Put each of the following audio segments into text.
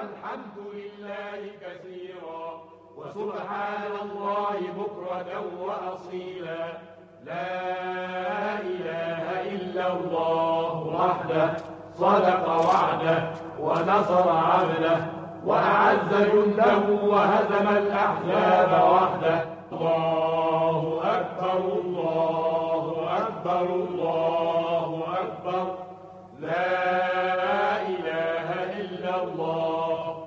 والحمد لله كثيرا وسبحان الله بكرة وأصيلا. لا إله إلا الله وحده صدق وعده ونصر عبده وأعز جنده وهزم الأحزاب وحده. الله أكبر الله أكبر الله أكبر. لا إله إلا الله.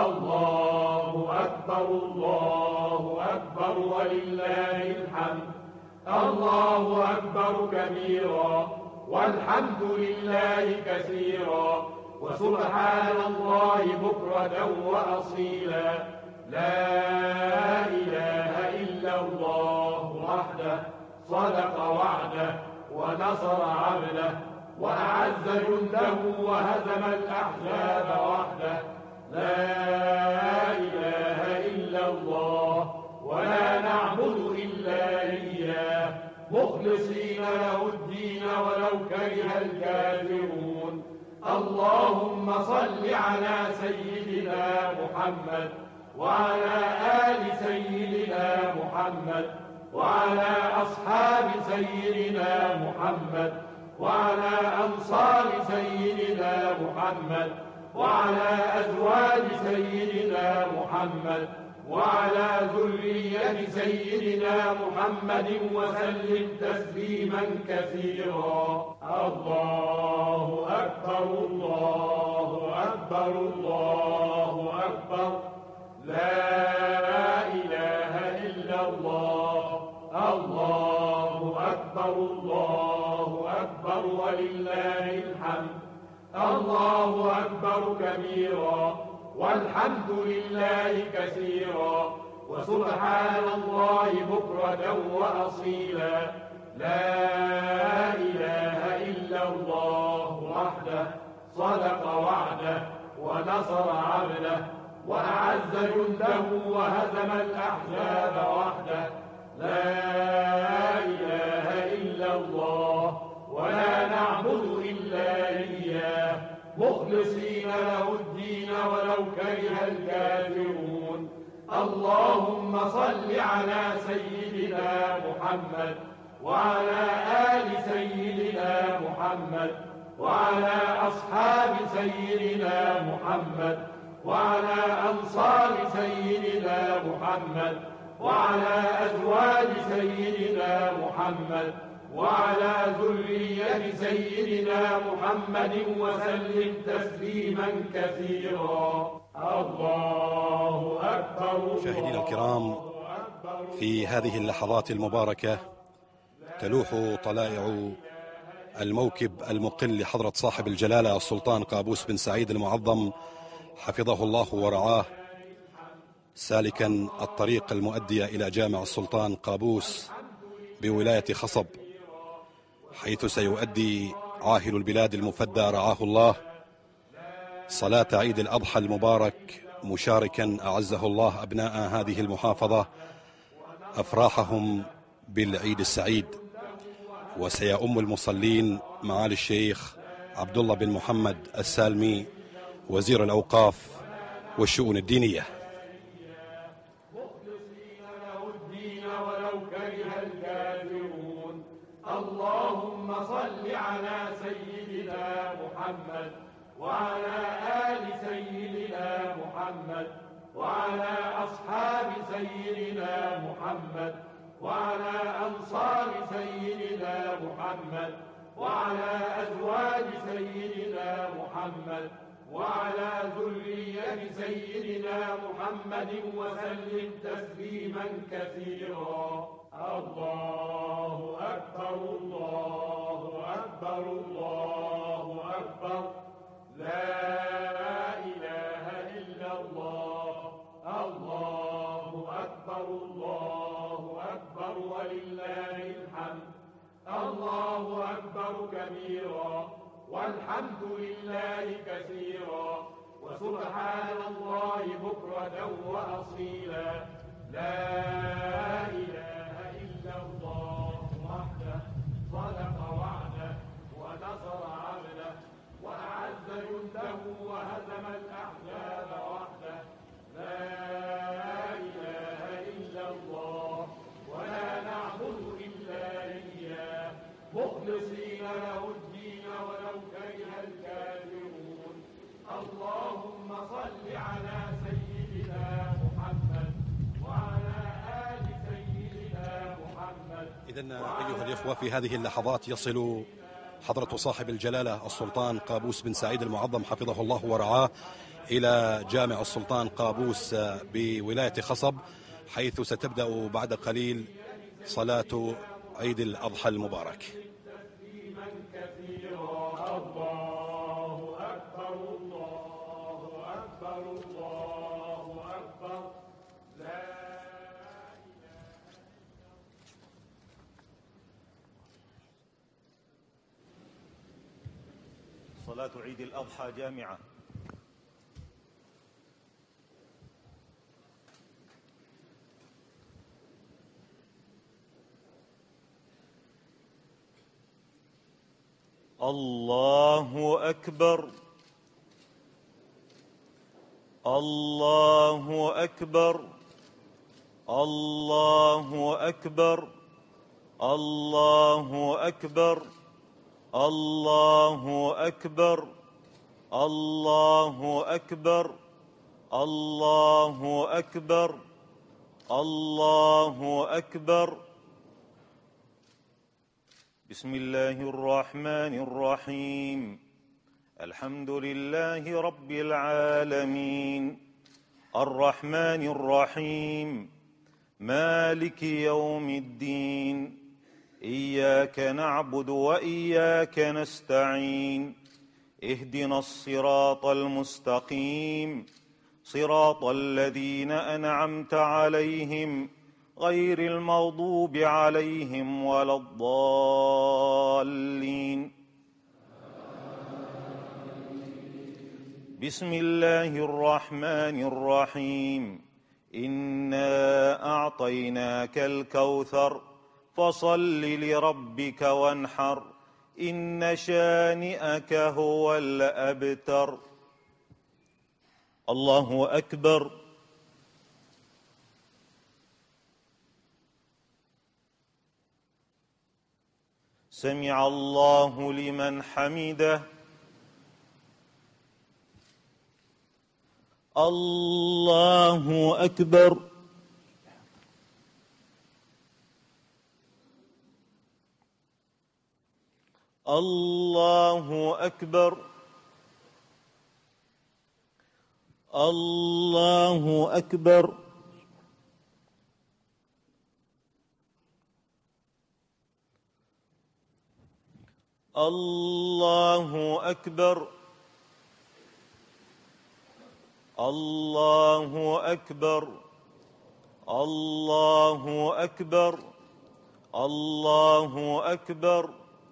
الله أكبر الله أكبر ولله الحمد. الله أكبر كبيرا والحمد لله كثيرا وسبحان الله بكرة وأصيلا. لا إله إلا الله وحده صدق وعده ونصر عبده وأعز جنده وهزم الأحزاب وحده. لا إله إلا الله ولا نعبد إلا إياه مخلصين له الدين ولو كره الكافرون. اللهم صل على سيدنا محمد وعلى آل سيدنا محمد وعلى أصحاب سيدنا محمد وعلى أنصار سيدنا محمد وعلى أزواج سيدنا محمد وعلى ذرية سيدنا محمد وسلم تسليما كثيرا. الله أكبر الله أكبر الله أكبر. لا إله إلا الله. الله أكبر الله أكبر ولله الحمد. الله أكبر كبيرا والحمد لله كثيرا وسبحان الله بكرة وأصيلا. لا إله إلا الله وحده صدق وعده ونصر عبده وأعز جنده وهزم الأحزاب وحده. لا إله إلا الله ولا نعبد إلا إياه مخلصين له الدين ولو كره الكافرون. اللهم صل على سيدنا محمد وعلى آل سيدنا محمد وعلى أصحاب سيدنا محمد وعلى أنصار سيدنا محمد وعلى أزواج سيدنا محمد وعلى ذرية سيدنا محمد وسلم تسليما كثيرا. الله أكبر. مشاهدينا الكرام، في هذه اللحظات المباركة تلوح طلائع الموكب المقل لحضرة صاحب الجلالة السلطان قابوس بن سعيد المعظم حفظه الله ورعاه، سالكا الطريق المؤدي إلى جامع السلطان قابوس بولاية خصب، حيث سيؤدي عاهل البلاد المفدى رعاه الله صلاة عيد الأضحى المبارك، مشاركا أعزه الله أبناء هذه المحافظة أفراحهم بالعيد السعيد. وسيؤم المصلين معالي الشيخ عبد الله بن محمد السالمي وزير الأوقاف والشؤون الدينية. اللهم صل على سيدنا محمد وعلى آل سيدنا محمد وعلى أصحاب سيدنا محمد وعلى أنصار سيدنا محمد وعلى أزواج سيدنا محمد وعلى ذرية سيدنا محمد وسلم تسليما كثيرا. الله أكبر الله أكبر الله أكبر. لا إله إلا الله. الله أكبر الله أكبر ولله الحمد. الله أكبر كبيرا والحمد لله كثيرا وسبحان الله بكرة وأصيلا. لا إله إلا الله وحده صدق وعده ونصر عبده وأعز جنده وهزم الأحزاب وحده. إذن أيها الإخوة، في هذه اللحظات يصل حضرة صاحب الجلالة السلطان قابوس بن سعيد المعظم حفظه الله ورعاه إلى جامع السلطان قابوس بولاية خصب، حيث ستبدأ بعد قليل صلاة عيد الأضحى المبارك. صلاة عيد الأضحى جامعة. الله أكبر، الله أكبر، الله أكبر، الله أكبر، الله أكبر، الله أكبر، الله أكبر، الله أكبر. بسم الله الرحمن الرحيم. الحمد لله رب العالمين، الرحمن الرحيم، مالك يوم الدين، إياك نعبد وإياك نستعين، اهدنا الصراط المستقيم، صراط الذين أنعمت عليهم غير المغضوب عليهم ولا الضالين. بسم الله الرحمن الرحيم. إنا أعطيناك الكوثر فصل لربك وانحر، إن شانئك هو الأبتر. الله أكبر. سمع الله لمن حمده. الله أكبر. الله أكبر. الله أكبر. الله أكبر. الله أكبر. الله أكبر. الله أكبر.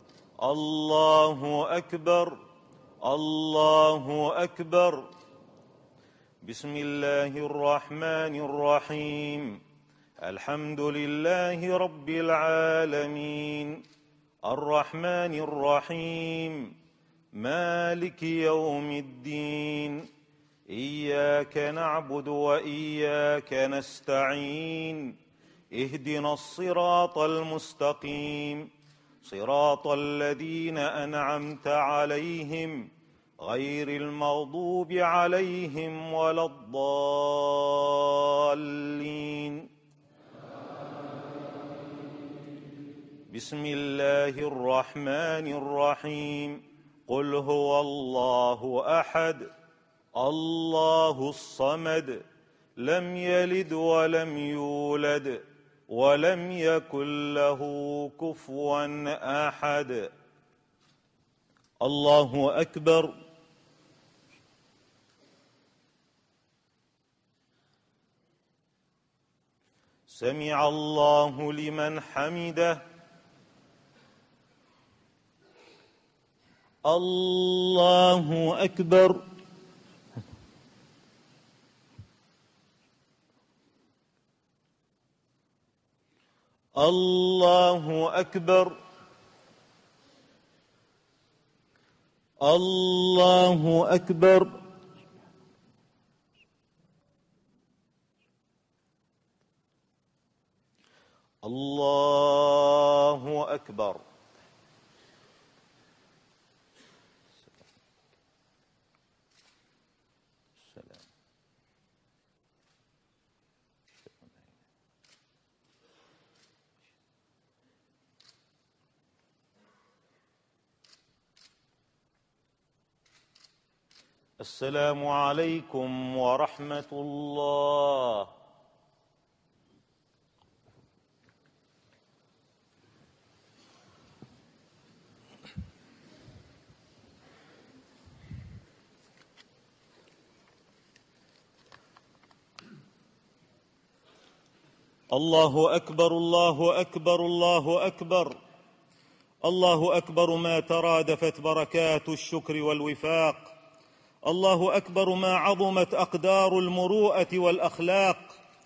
الله أكبر. الله أكبر. بسم الله الرحمن الرحيم. الحمد لله رب العالمين، الرحمن الرحيم، مالك يوم الدين، إياك نعبد وإياك نستعين، اهدنا الصراط المستقيم، صراط الذين أنعمت عليهم غير المغضوب عليهم ولا الضالين. بسم الله الرحمن الرحيم. قل هو الله أحد، الله الصمد، لم يلد ولم يولد ولم يكن له كفوا أحد. الله أكبر. سمع الله لمن حمده. الله أكبر. الله أكبر. الله أكبر. الله أكبر. السلام عليكم ورحمة الله. الله أكبر الله أكبر الله أكبر. الله أكبر ما ترادفت بركات الشكر والوفاق. الله أكبر ما عظمت أقدار المروءة والأخلاق.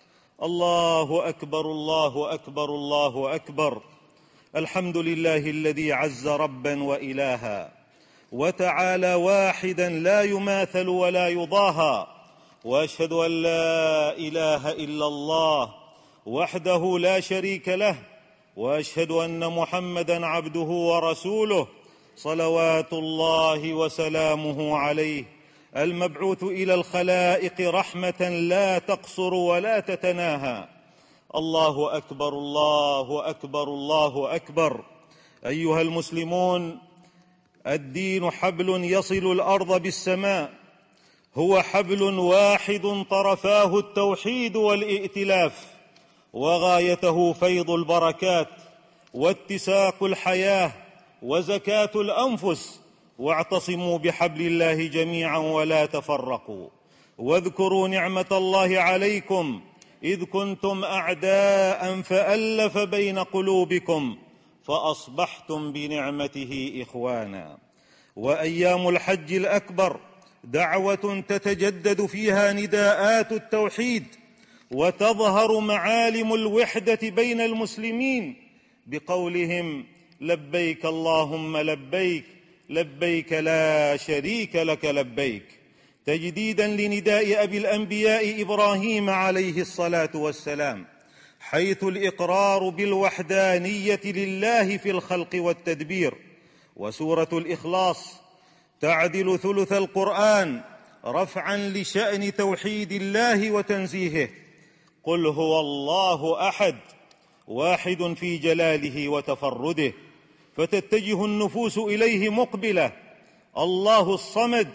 الله أكبر الله أكبر الله أكبر. الحمد لله الذي عز ربا وإلها، وتعالى واحدا لا يماثل ولا يضاهى. وأشهد أن لا إله إلا الله وحده لا شريك له، وأشهد أن محمدًا عبده ورسوله صلوات الله وسلامه عليه، المبعوث إلى الخلائق رحمة لا تقصر ولا تتناهى. الله أكبر الله أكبر الله أكبر. أيها المسلمون، الدين حبل يصل الأرض بالسماء، هو حبل واحد طرفاه التوحيد والائتلاف، وغايته فيض البركات واتساق الحياة وزكاة الأنفس. واعتصموا بحبل الله جميعا ولا تفرقوا، واذكروا نعمة الله عليكم إذ كنتم أعداء فألف بين قلوبكم فأصبحتم بنعمته إخوانا. وأيام الحج الأكبر دعوة تتجدد فيها نداءات التوحيد، وتظهر معالم الوحدة بين المسلمين بقولهم: لبيك اللهم لبيك، لبيك لا شريك لك لبيك، تجديدا لنداء أبي الأنبياء إبراهيم عليه الصلاة والسلام، حيث الإقرار بالوحدانية لله في الخلق والتدبير. وسورة الإخلاص تعدل ثلث القرآن رفعا لشأن توحيد الله وتنزيهه. قل هو الله أحد، واحد في جلاله وتفرده، فتتجه النفوس إليه مقبلة. الله الصمد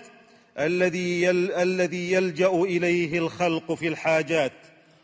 الذي يلجأ إليه الخلق في الحاجات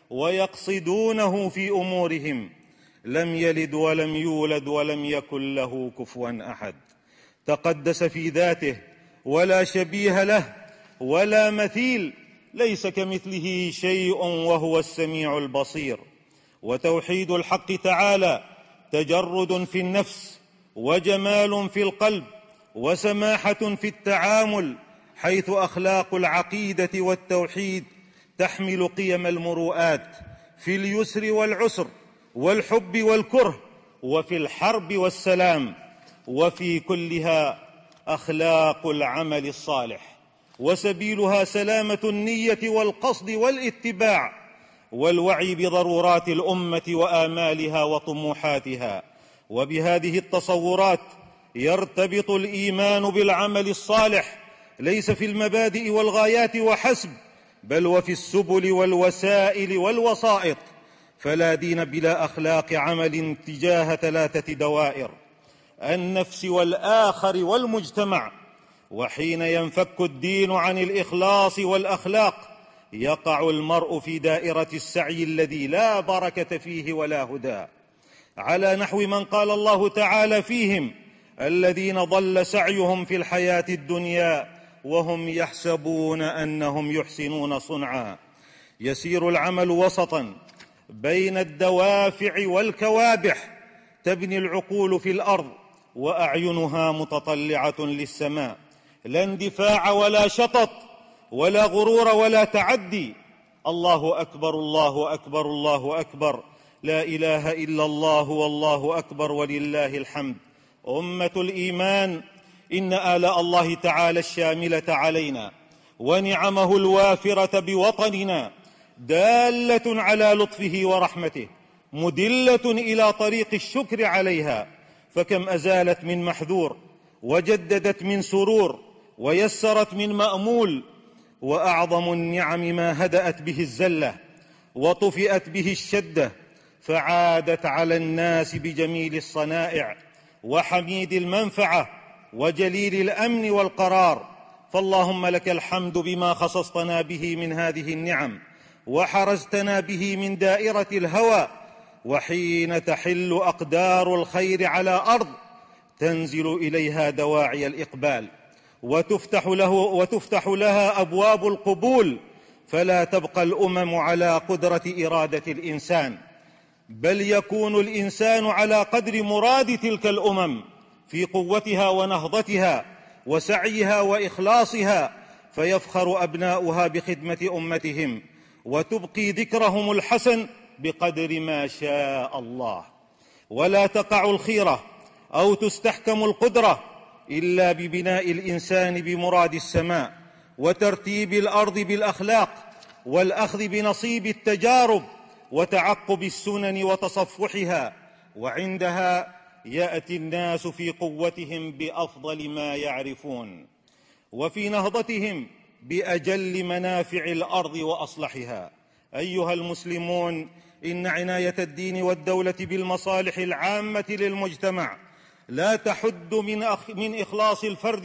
ويقصدونه في أمورهم، لم يلد ولم يولد ولم يكن له كفوا أحد. تقدس في ذاته ولا شبيه له ولا مثيل، ليس كمثله شيء وهو السميع البصير. وتوحيد الحق تعالى تجرد في النفس، وجمال في القلب، وسماحة في التعامل، حيث أخلاق العقيدة والتوحيد تحمل قيم المروءات في اليسر والعسر، والحب والكره، وفي الحرب والسلام، وفي كلها أخلاق العمل الصالح، وسبيلها سلامة النية والقصد والاتباع، والوعي بضرورات الأمة وآمالها وطموحاتها. وبهذه التصورات يرتبط الإيمان بالعمل الصالح، ليس في المبادئ والغايات وحسب، بل وفي السبل والوسائل والوسائط. فلا دين بلا أخلاق عمل تجاه 3 دوائر: النفس والآخر والمجتمع. وحين ينفك الدين عن الإخلاص والأخلاق يقع المرء في دائرة السعي الذي لا بركة فيه ولا هدى، على نحو من قال الله تعالى فيهم: الذين ضل سعيهم في الحياة الدنيا وهم يحسبون أنهم يحسنون صنعا. يسير العمل وسطا بين الدوافع والكوابح، تبني العقول في الأرض وأعينها متطلعة للسماء، لا اندفاع ولا شطط ولا غرور ولا تعدي. الله أكبر الله أكبر الله أكبر، لا إله إلا الله والله أكبر ولله الحمد. أمة الإيمان، إن آلاء الله تعالى الشاملة علينا ونعمه الوافرة بوطننا دالة على لطفه ورحمته، مدلة إلى طريق الشكر عليها. فكم أزالت من محذور، وجددت من سرور، ويسرت من مأمول. وأعظم النعم ما هدأت به الزلة وطفئت به الشدة، فعادت على الناس بجميل الصنائع وحميد المنفعة وجليل الأمن والقرار. فاللهم لك الحمد بما خصصتنا به من هذه النعم وحرزتنا به من دائرة الهوى. وحين تحل أقدار الخير على أرض تنزل إليها دواعي الإقبال وتفتح لها أبواب القبول، فلا تبقى الأمم على قدرة إرادة الإنسان، بل يكون الإنسان على قدر مراد تلك الأمم في قوتها ونهضتها وسعيها وإخلاصها، فيفخر أبناؤها بخدمة أمتهم وتبقي ذكرهم الحسن بقدر ما شاء الله. ولا تقع الخيرة أو تستحكم القدرة إلا ببناء الإنسان بمراد السماء وترتيب الأرض بالأخلاق والأخذ بنصيب التجارب وتعقب السنن وتصفحها، وعندها يأتي الناس في قوتهم بأفضل ما يعرفون وفي نهضتهم بأجل منافع الأرض وأصلحها. أيها المسلمون، إن عناية الدين والدولة بالمصالح العامة للمجتمع لا تحد من إخلاص الفرد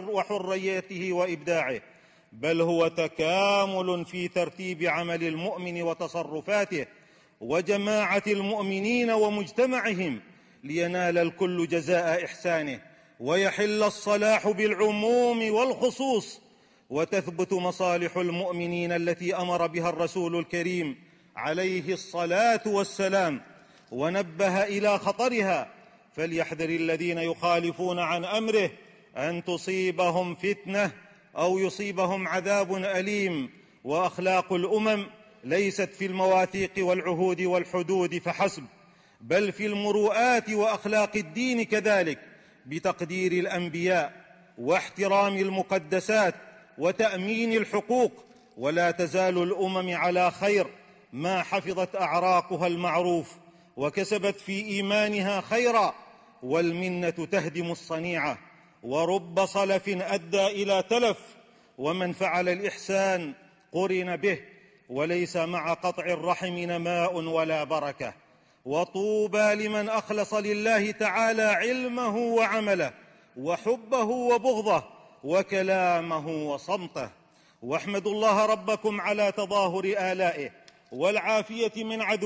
وحريته وإبداعه، بل هو تكامل في ترتيب عمل المؤمن وتصرفاته وجماعة المؤمنين ومجتمعهم، لينال الكل جزاء إحسانه ويحل الصلاح بالعموم والخصوص، وتثبت مصالح المؤمنين التي أمر بها الرسول الكريم عليه الصلاة والسلام ونبه إلى خطرها. فليحذر الذين يخالفون عن أمره أن تصيبهم فتنة أو يصيبهم عذاب أليم. وأخلاق الأمم ليست في المواثيق والعهود والحدود فحسب، بل في المروءات وأخلاق الدين كذلك، بتقدير الأنبياء واحترام المقدسات وتأمين الحقوق. ولا تزال الأمم على خير ما حفظت أعراقها المعروف وكسبت في إيمانها خيرا، والمنة تهدم الصنيعة، ورب صلف أدى إلى تلف، ومن فعل الإحسان قرن به، وليس مع قطع الرحم نماء ولا بركة. وطوبى لمن أخلص لله تعالى علمه وعمله وحبه وبغضه وكلامه وصمته. واحمدوا الله ربكم على تظاهر آلائه والعافية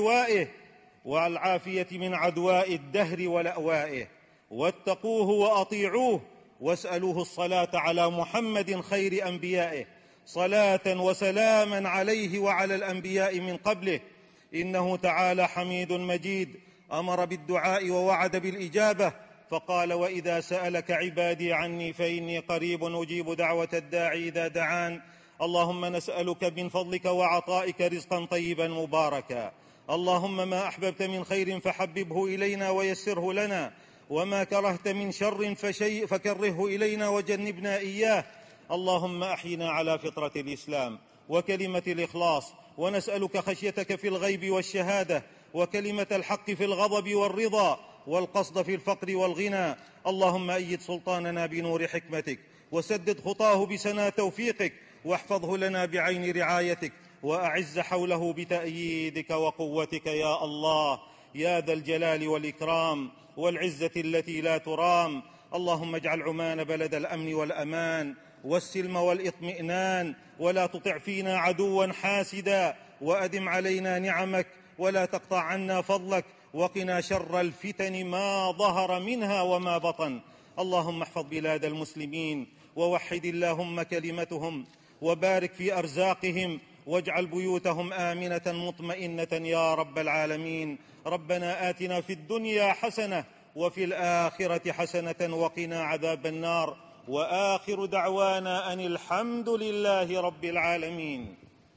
من عدواء الدهر ولأوائه، واتقوه وأطيعوه، واسألوه الصلاة على محمد خير أنبيائه، صلاة وسلاما عليه وعلى الأنبياء من قبله، إنه تعالى حميد مجيد، أمر بالدعاء ووعد بالإجابة، فقال: وإذا سألك عبادي عني فإني قريب أجيب دعوة الداعي إذا دعان. اللهم نسألك من فضلك وعطائك رزقا طيبا مباركا. اللهم ما أحببت من خير فحببه إلينا ويسره لنا، وما كرهت من شر فكره إلينا وجنبنا إياه. اللهم أحينا على فطرة الإسلام وكلمة الإخلاص، ونسألك خشيتك في الغيب والشهادة، وكلمة الحق في الغضب والرضا، والقصد في الفقر والغنى. اللهم أيد سلطاننا بنور حكمتك، وسدد خطاه بسنا توفيقك، واحفظه لنا بعين رعايتك، وأعز حوله بتأييدك وقوتك يا الله، يا ذا الجلال والإكرام والعزة التي لا ترام. اللهم اجعل عمان بلد الأمن والأمان والسلم والاطمئنان، ولا تطع فينا عدوا حاسدا، وأدم علينا نعمك، ولا تقطع عنا فضلك، وقنا شر الفتن ما ظهر منها وما بطن. اللهم احفظ بلاد المسلمين، ووحد اللهم كلمتهم، وبارك في أرزاقهم، واجعل بيوتهم آمنة مطمئنة يا رب العالمين. ربنا آتنا في الدنيا حسنة وفي الآخرة حسنة وقنا عذاب النار. وآخر دعوانا أن الحمد لله رب العالمين.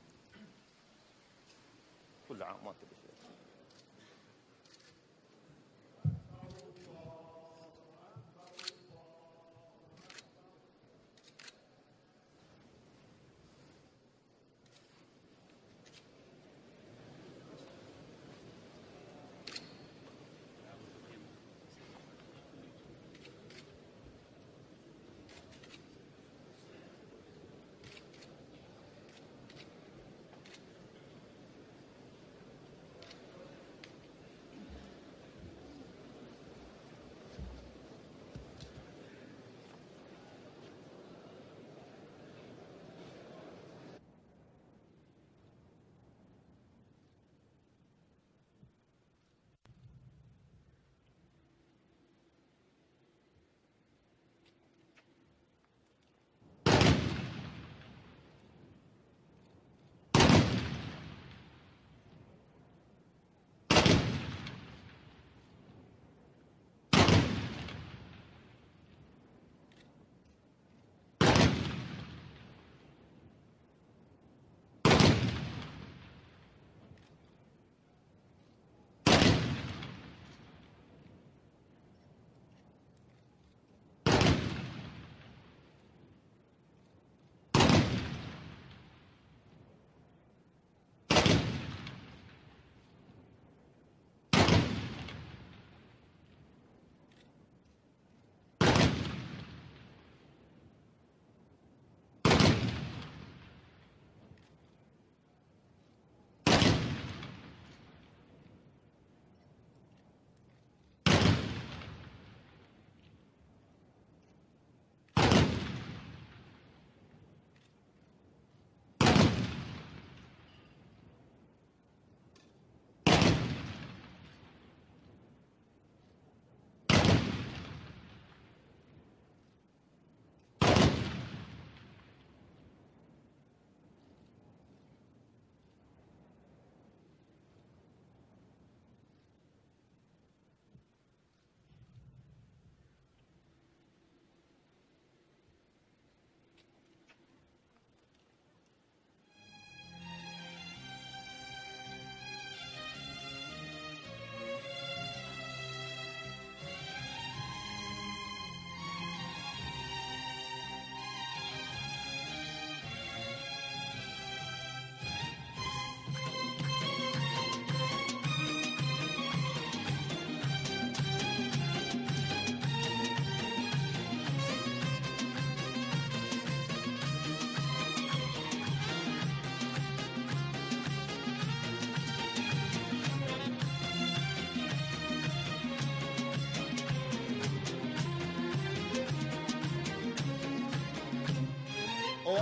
كل عام وأنتم بخير.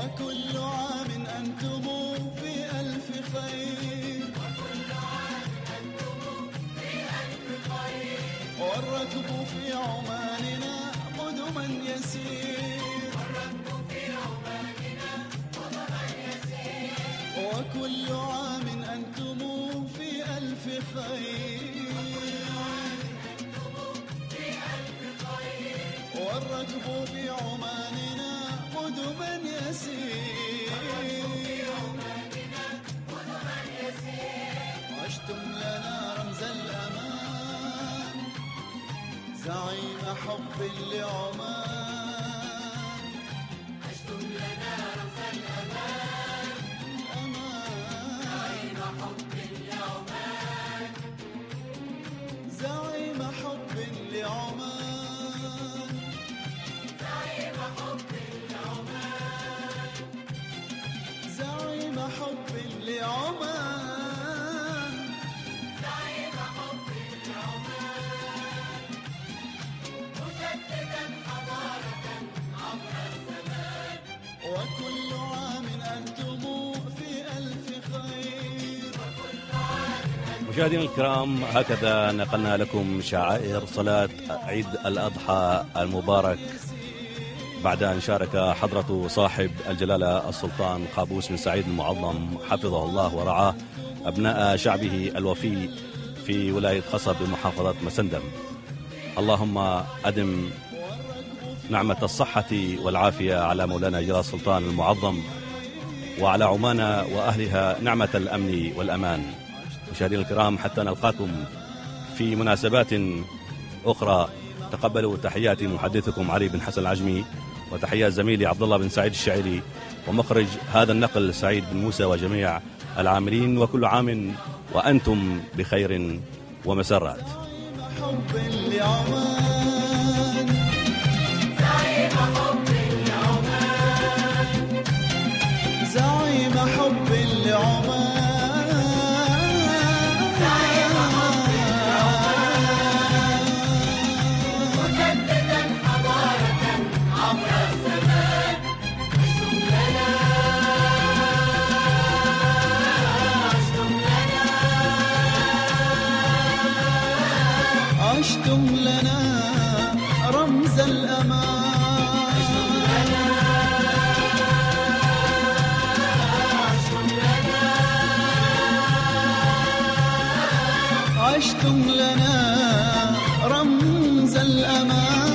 وكل عام أنتم في ألف خير، والركب في عماننا قدما يسير، وكل عام أنتم في ألف خير، والركب في عماننا قدما يسير، عشتم لنا رمز الأمان، زعيم حب لعمان، عشتم لنا رمز الأمان، زعيم حب لعمان، زعيم حب لعمان، زعيم حب لعمان، زعيم حب لعمان، زعيم حب لعمان، مجددا حضارة عبر الزمان، وكل عام أنتم في ألف خير، مشاهدينا الكرام، هكذا نقلنا لكم شعائر صلاة عيد الأضحى المبارك بعد أن شارك حضرة صاحب الجلالة السلطان قابوس بن سعيد المعظم حفظه الله ورعاه أبناء شعبه الوفي في ولاية خصب بمحافظة مسندم. اللهم أدم نعمة الصحة والعافية على مولانا جلالة السلطان المعظم، وعلى عمان وأهلها نعمة الأمن والأمان. مشاهدينا الكرام، حتى نلقاكم في مناسبات أخرى، تقبلوا تحياتي محدثكم علي بن حسن العجمي، وتحيات زميلي عبد الله بن سعيد الشعيري، ومخرج هذا النقل سعيد بن موسى، وجميع العاملين، وكل عام وأنتم بخير ومسرات. حب لعمان، زعيم حب لعمان، زعيم حب لعمان، زعيم حب لعمان، مجددا حضارة عبر الزمان، عشتم لنا رمز الأمان، عشتم لنا رمز الأمان،